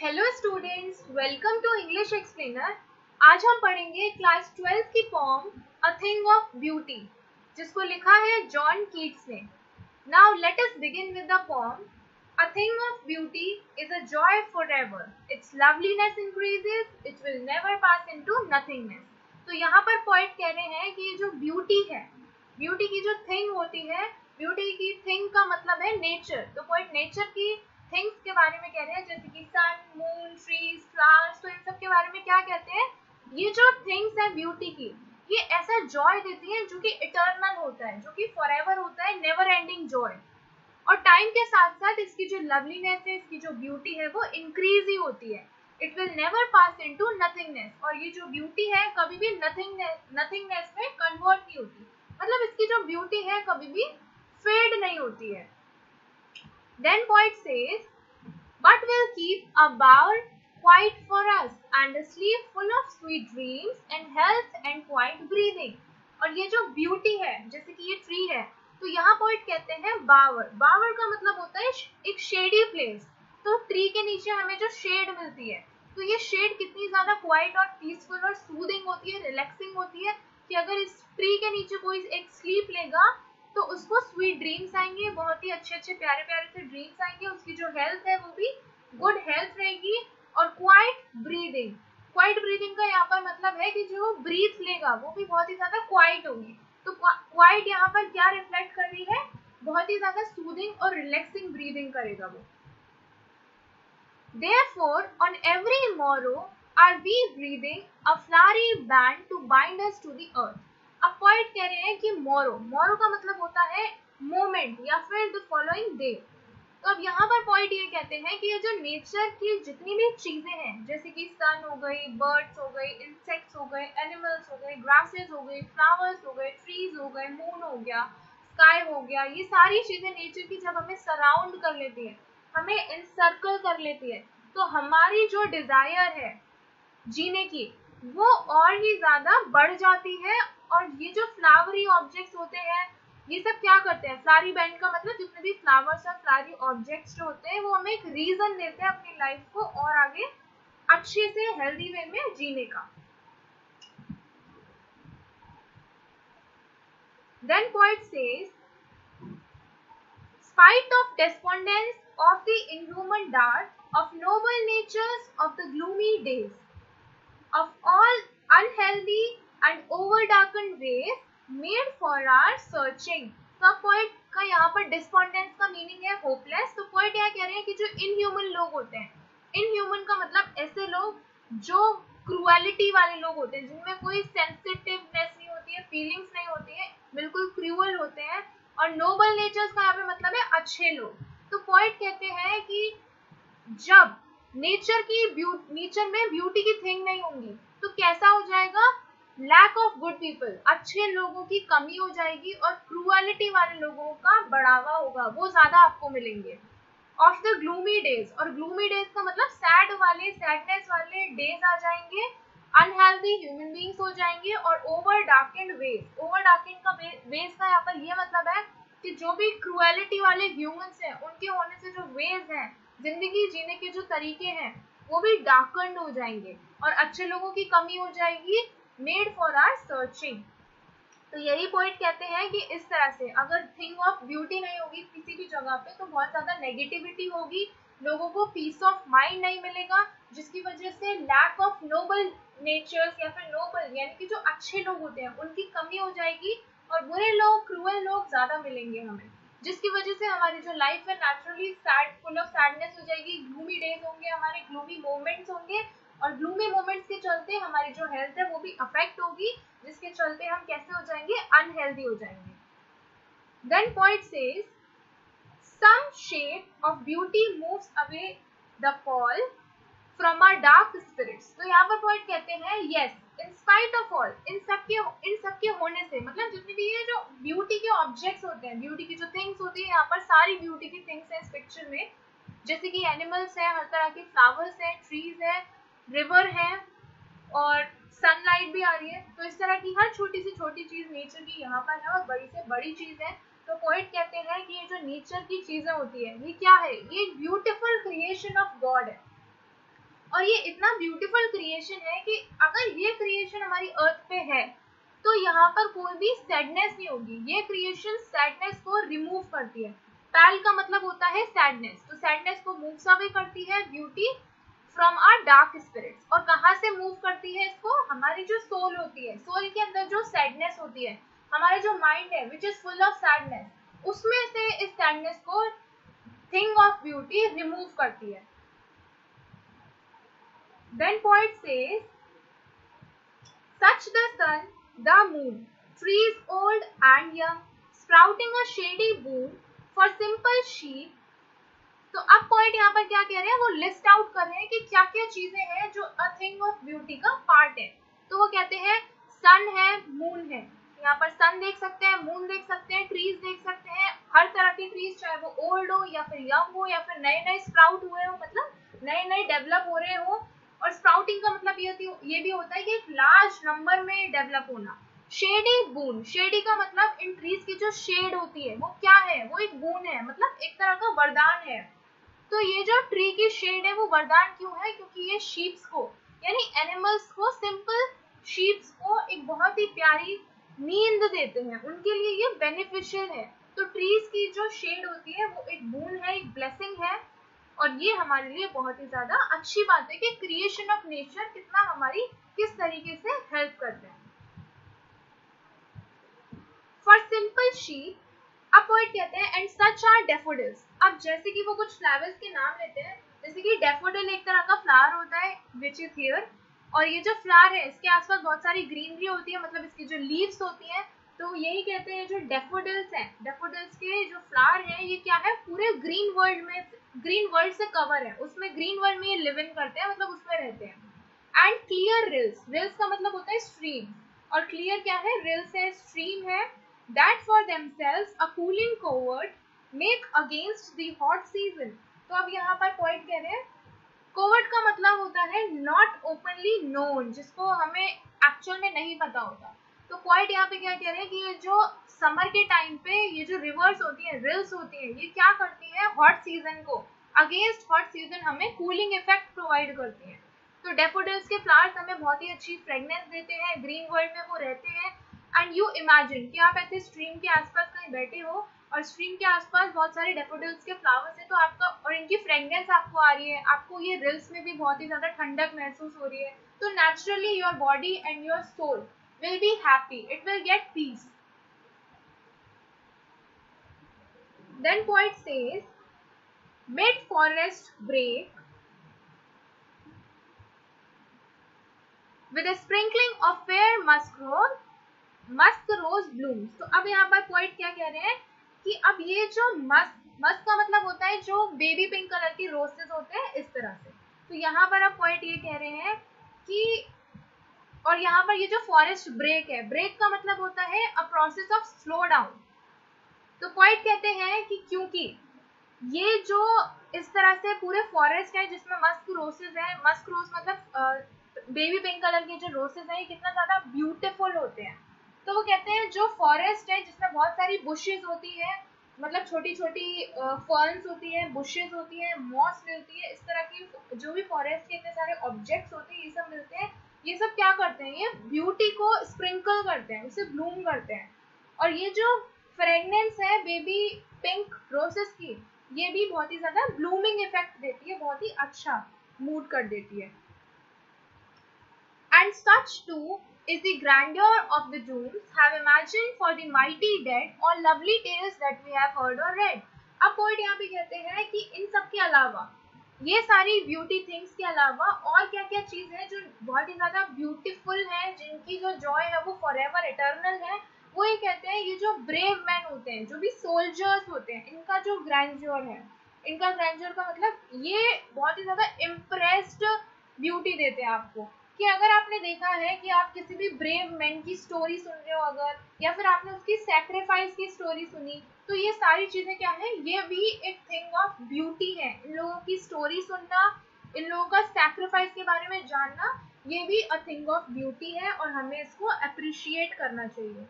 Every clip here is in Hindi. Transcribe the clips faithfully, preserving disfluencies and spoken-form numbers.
Hello students, welcome to English explainer. आज हम पढ़ेंगे क्लास ट्वेल्थ की poem a thing of beauty, जिसको लिखा है जॉन कीट्स ने। Now let us begin with the poem. A thing of beauty is a joy forever, its loveliness increases, it will never pass into nothingness. तो यहाँ पर पॉइंट कह रहे हैं कि ये जो ब्यूटी है, ब्यूटी की जो थिंग होती है, ब्यूटी की थिंग का मतलब है नेचर। तो पॉइंट नेचर की थिंग्स के बारे में कह रहे हैं, जैसे कि सन, मून, ट्रीज, फ्लावर्स। तो इन सब के बारे में क्या कहते हैं, ये जो थिंग्स है ब्यूटी की, ये ऐसा जॉय देती है जो कि इटर्नल होता है, जो कि फॉरएवर होता है, नेवर एंडिंग जॉय। और टाइम के साथ साथ इसकी जो लवलीनेस है, इसकी जो ब्यूटी है, वो इंक्रीज ही होती है। It will never pass into nothingness. और ये जो ब्यूटी है कभी भी नथिंगनेस नथिंगनेस में कन्वर्ट नहीं होती, मतलब इसकी जो ब्यूटी है कभी भी फेड नहीं होती है। Then poet says, but will keep a bower quiet for us and a sleep full of sweet dreams and health and quiet breathing। और ये जो ब्यूटी है, जैसे कि ये ट्री है, तो यहाँ पोइट कहते हैं बावर। बावर का मतलब होता है एक शेडी प्लेस। तो ट्री के नीचे हमें जो शेड मिलती है, तो ये शेड कितनी ज्यादा क्वाइट और पीसफुल और सूदिंग होती है, रिलैक्सिंग होती है, कि अगर इस ट्री के नीचे कोई एक स्लीप लेगा तो उसको स्वीट ड्रीम्स आएंगे, बहुत ही अच्छे अच्छे प्यारे प्यारे से ड्रीम्स आएंगे। उसकी जो हेल्थ है वो भी गुड हेल्थ रहेगी। और क्वाइट ब्रीदिंग, क्वाइट ब्रीदिंग का यहाँ पर मतलब है कि जो ब्रीथ लेगा वो भी बहुत ही ज्यादा क्वाइट होगी। तो क्वाइट यहाँ पर क्या रिफ्लेक्ट कर रही है, बहुत ही ज्यादा सूदिंग और रिलैक्सिंग ब्रीदिंग करेगा वो। Therefore, on every morrow are we breathing a flowery band to bind us to the earth। अब पॉइंट कह रहे हैं कि मोरो, मोरो का मतलब होता है मोमेंट या फिर द फॉलोइंग डे। तो अब यहाँ पर पॉइंट ये कहते हैं कि ये जो नेचर की जितनी भी चीजें हैं, जैसे कि सन हो गई, बर्ड्स हो गई, इंसेक्ट्स हो गए, एनिमल्स हो गए, ग्रासेस हो गई, फ्लावर्स हो गए, ट्रीज हो गए, मून हो गया, स्काई हो गया, ये सारी चीजें नेचर की जब हमें सराउंड कर लेती है, हमें इनसर्कल कर लेती है, तो हमारी जो डिजायर है जीने की, वो और ही ज्यादा बढ़ जाती है। और ये जो फ्लावरी ऑब्जेक्ट्स होते हैं, ये सब क्या करते हैं, फ्लावरी बैंड का मतलब जितने भी फ्लावर्स और फ्लावरी ऑब्जेक्ट्स जो होते हैं, वो हमें एक रीजन देते हैं अपनी लाइफ को और आगे अच्छे से हेल्दी वे में जीने का। Then poet says, spite of despondence of the inhuman dart, of noble natures of the gloomy days, of all unhealthy and overdarkened ways made for our searching। तो पोइट का यहाँ पर डिस्पोंडेंस का मीनिंग है होपलेस। तो पोइट यहाँ कह रहे हैं कि जो इनह्यूमन लोग होते हैं, इनह्यूमन का मतलब ऐसे लोग जो क्रूएलिटी वाले लोग होते हैं, जिनमें कोई सेंसिटिवनेस नहीं होती है, फीलिंग्स नहीं होती है, बिल्कुल क्रूअल होते हैं। और नोबल नेचर्स का यहाँ पे मतलब है अच्छे लोग। तो पोइट कहते हैं कि जब नेचर की नेचर में ब्यूटी की थिंग नहीं होंगी तो कैसा हो जाएगा, लैक ऑफ गुड पीपल, अच्छे लोगों की कमी हो जाएगी और क्रूएलिटी वाले लोगों का बढ़ावा होगा, वो ज्यादा आपको मिलेंगे। ऑफ द ग्लूमी डेज, और ग्लूमी डेज का मतलब सैड वाले, सैडनेस वाले डेज आ जाएंगे। अनहेल्दी ह्यूमन बींग्स हो जाएंगे। और over darkened ways, over darkened का वेज का यहाँ पर ये मतलब है कि जो भी क्रूएलिटी वाले ह्यूमंस हैं, उनके होने से जो वेज हैं, जिंदगी जीने के जो तरीके हैं, वो भी डार्कन्ड हो जाएंगे और अच्छे लोगों की कमी हो जाएगी, मेड फॉर आवर सर्चिंग। तो यही पॉइंट कहते हैं कि इस तरह से अगर थिंग ऑफ ब्यूटी नहीं होगी किसी भी जगह पे, तो बहुत ज्यादा नेगेटिविटी होगी, लोगों को पीस ऑफ माइंड नहीं मिलेगा, जिसकी वजह से लैक ऑफ नोबल नेचर्स या फिर नोबल यानी कि जो अच्छे लोग होते हैं उनकी कमी हो जाएगी और बुरे लोग, क्रूअल लोग ज्यादा मिलेंगे हमें, जिसकी वजह से हमारी जो लाइफ है naturally sad, full of sadness हो जाएगी, ग्लूमी डेज होंगे, हमारे ग्लूमी मोमेंट्स होंगे। और ग्लूमी मोमेंट्स के चलते हमारी जो हेल्थ है वो भी अफेक्ट होगी, जिसके चलते हम कैसे हो जाएंगे, अनहेल्दी हो जाएंगे। Then poet says, some shade of beauty moves away the fall from our dark spirits। तो यहाँ पर poet कहते हैं, yes, in spite of all, इन सबके इन सबके होने से, मतलब जितनी भी ये जो ब्यूटी के ऑब्जेक्ट्स होते हैं, ब्यूटी की जो थिंग्स होती है, यहाँ पर सारी ब्यूटी की थिंग्स हैं इस पिक्चर में, जैसे कि एनिमल्स है, हर तरह के फ्लावर्स है, ट्रीज है, रिवर है और सनलाइट भी आ रही है। तो इस तरह की हर छोटी से छोटी चीज नेचर की यहाँ पर है और बड़ी से बड़ी चीज है। तो पोइट कहते हैं कि ये जो नेचर की चीजें होती है, ये क्या है, ये ब्यूटीफुल क्रिएशन ऑफ गॉड है। और ये इतना ब्यूटीफुल क्रिएशन है कि अगर ये क्रिएशन हमारी अर्थ पे है तो यहाँ पर कोई भी सैडनेस नहीं होगी। ये क्रिएशन सैडनेस को रिमूव करती है। पैल का मतलब होता है सैडनेस, तो सैडनेस को मूव अवे करती है beauty from our dark spirits. और कहाँ से मूव करती है इसको? हमारी जो सोल होती है, सोल के अंदर जो सैडनेस होती है, हमारा जो माइंड है which is full of sadness, उसमें से इस सैडनेस को थिंग ऑफ ब्यूटी रिमूव करती है। Then poet says, such the sun, the moon, trees old and young, sprouting a shady boon for simple sheep. तो अब poet यहाँ पर क्या कह रहे हैं? वो लिस्ट आउट कर रहे हैं कि क्या क्या चीजें हैं जो a thing of beauty का पार्ट है। तो वो कहते हैं सन है, मून है, यहाँ पर सन देख सकते हैं, मून देख सकते हैं, ट्रीज देख सकते हैं, हर तरह के ट्रीज, चाहे वो ओल्ड हो या फिर यंग हो या फिर नए नए स्प्राउट हुए हो, मतलब नए नए डेवलप हो रहे हो। और स्प्राउटिंग का मतलब ये होती ये भी होता है कि एक लार्ज नंबर में डेवलप होना। शेडी बून, शेडी का मतलब इन ट्रीज की जो शेड होती है वो क्या है? वो एक बून है, मतलब एक तरह का वरदान है। तो ये जो ट्री की शेड है वो वरदान क्यों है? क्योंकि ये शीप्स को, यानी एनिमल्स को, सिंपल शीप्स को एक बहुत ही प्यारी नींद देते हैं, उनके लिए ये बेनिफिशियल है। तो ट्रीज की जो शेड होती है वो एक बून है, एक ब्लेसिंग है, और ये हमारे लिए बहुत ही ज्यादा अच्छी बात है कि क्रिएशन ऑफ नेचर कितना हमारी किस तरीके से हेल्प करते हैं। फॉर सिंपल शीप, अब पोएट कहते हैं एंड सच आर डैफोडिल्स। अब जैसे कि वो कुछ फ्लावर्स के नाम लेते हैं, जैसे कि डैफोडिल एक तरह का फ्लावर होता है विच इज हियर, और ये जो फ्लावर है इसके आसपास बहुत सारी ग्रीनरी होती है, मतलब इसकी जो लीव्स होती हैं, तो यही कहते हैं जो डैफोडिल्स हैं, डैफोडिल्स के जो फ्लावर है ये क्या है? पूरे ग्रीन वर्ल्ड में, ग्रीन वर्ल्ड से कवर है, उसमें ग्रीन वर्ल्ड में ये लिव इन करते हैं, मतलब उसमें रहते हैं। एंड क्लियर रिल्स, रिल्स का मतलब होता है स्ट्रीम, और क्लियर क्या है? रिल्स है, स्ट्रीम है। That for themselves a cooling covert make against the hot season. तो अब यहाँ पर पॉइंट कह रहे हैं, कोवर्ट का मतलब होता है नॉट ओपनली नोन, जिसको हमें एक्चुअल में नहीं पता होता। तो पॉइंट यहाँ पे क्या कह रहे हैं कि ये जो समर के टाइम पे ये जो रिवर्स होती है, रिल्स होती है, ये क्या करती है? हॉट सीजन को, अगेंस्ट हॉट सीजन हमें कूलिंग इफेक्ट प्रोवाइड करती है। तो डैफोडिल्स के फ्लावर्स हमें बहुत ही अच्छी फ्रेगनेंस देते हैं, ग्रीन वर्ल्ड में वो रहते हैं। एंड यू इमेजिन कि आप ऐसे स्ट्रीम के आसपास कहीं बैठे हो और स्ट्रीम के आसपास बहुत सारे डैफोडिल्स के फ्लावर्स हैं, तो आपका, और इनकी फ्रेगनेंस आपको आ रही है, आपको ये रिल्स में भी बहुत ही ज्यादा ठंडक महसूस हो रही है, तो naturally your body and your soul will be happy, it will get peace. Then poet says, mid forest break with a sprinkling of fair musk rose, musk rose blooms. तो अब यहाँ पर poet क्या कह रहे हैं कि अब ये जो मस्क, मस्क का मतलब होता है जो बेबी पिंक कलर की रोजेस होते हैं, इस तरह से। तो यहाँ पर अब poet ये कह रहे हैं कि, और यहाँ पर ये जो फॉरेस्ट ब्रेक है, ब्रेक का मतलब होता है a process of slow down. तो पॉइंट कहते हैं कि क्योंकि ये जो इस तरह से पूरे फॉरेस्ट है जिसमें मस्क रोसेस है, मस्क रोज मतलब बेबी पिंक कलर के जो रोसेस हैं, ये कितना ज्यादा ब्यूटीफुल होते हैं। तो वो कहते हैं जो फॉरेस्ट है जिसमें बहुत सारी बुशेस होती है, मतलब छोटी छोटी फर्न्स होती है, बुशेस होती है, मॉस मिलती है, इस तरह की जो भी फॉरेस्ट के इतने सारे ऑब्जेक्ट्स होते हैं, ये सब मिलते हैं। ये सब क्या करते हैं? ये ब्यूटी को स्प्रिंकल करते हैं, उसे ब्लूम करते हैं। और ये जो फ्रेगनेंस है बेबी पिंक रोसेस की, ये भी बहुत ही ज्यादा ब्लूमिंग इफेक्ट देती है, बहुत ही अच्छा मूड कर देती है। And such too is the grandeur of the Dooms have imagined for the mighty dead all lovely tales that we have heard or read. अब पोएट यहाँ पे कहते हैं कि इन सब के अलावा, ये सारी ब्यूटी थिंग्स के अलावा और क्या क्या चीज है जो बहुत ही ज्यादा ब्यूटीफुल है, जिनकी जो जॉय है वो फॉरएवर इटर्नल है, वो ये कहते हैं ये जो ब्रेव मैन होते हैं, जो भी सोल्जर्स होते हैं, इनका जो ग्रैंड्योर है, इनका ग्रैंड्योर का मतलब ये बहुत ही ज्यादा इम्प्रेस्ड ब्यूटी देते हैं आपको। कि अगर आपने देखा है कि आप किसी भी ब्रेव मैन की स्टोरी सुन रहे हो अगर, या फिर आपने उसकी सैक्रिफाइस की स्टोरी सुनी, तो ये सारी चीजें क्या है? ये भी एक थिंग ऑफ ब्यूटी है। इन लोगों की स्टोरी सुनना, इन लोगों का सैक्रिफाइस के बारे में जानना, ये भी अ थिंग ऑफ ब्यूटी है और हमें इसको अप्रिशिएट करना चाहिए।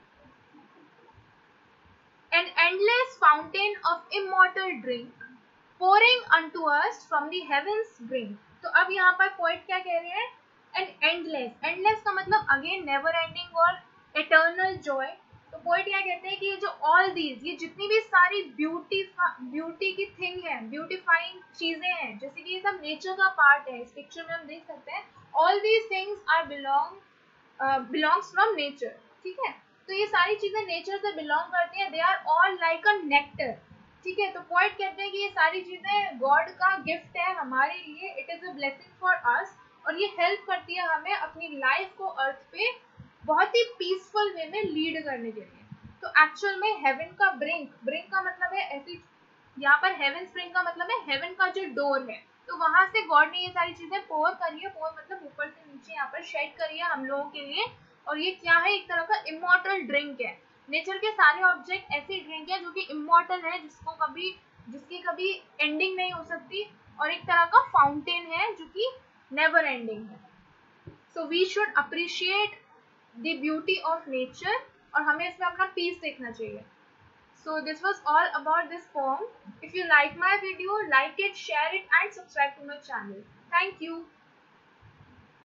An endless fountain of immortal drink, pouring unto us from the heavens bring। तो अब यहाँ पर पोइट क्या कह रहे हैं, एंड एंडलेस, एंडलेस का मतलब अगेन नेवर एंडिंग और एटर्नल जॉय। तो पोइट क्या कहते हैं कि ये जो ऑल दीज, ये जितनी भी सारी ब्यूटी ब्यूटी की थिंग है, ब्यूटिफाइंग चीजें हैं, जैसे कि ये सब नेचर का पार्ट है, इस पिक्चर में हम देख सकते हैं, all these things are belong belongs from nature, ठीक है। तो ये सारी चीजें नेचर से बिलोंग करती हैं, they are all like a nectar, ठीक है। तो पॉइंट कहते हैं कि ये सारी चीजें गॉड का गिफ्ट है हमारे लिए, it is a blessing for us, और ये हेल्प करती है हमें अपनी लाइफ को अर्थ पे बहुत ही पीसफुल वे में लीड करने के लिए। तो एक्चुअल में हेवन का ब्रिंक, ब्रिंक का मतलब है ऐसी, यहाँ पर हेवन स्प्रिंग का मतलब है हेवन का जो डोर है, तो वहां से गॉड ने ये सारी चीजें पोर करी है, पोर मतलब ऊपर से नीचे यहाँ पर शेड करी है हम लोगों के लिए। और ये क्या है, एक तरह का इमॉर्टल ड्रिंक है। नेचर के सारे ऑब्जेक्ट ऐसी ड्रिंक है जो कि इमॉर्टल है, जिसको कभी जिसकी कभी एंडिंग नहीं हो सकती, और एक तरह का फाउंटेन है जो कि नेवर एंडिंग है। So we should appreciate the beauty of nature, और हमें इसमें अपना पीस देखना चाहिए। So this was all about this poem. If you like my video, like it, share it and subscribe to my channel. Thank you.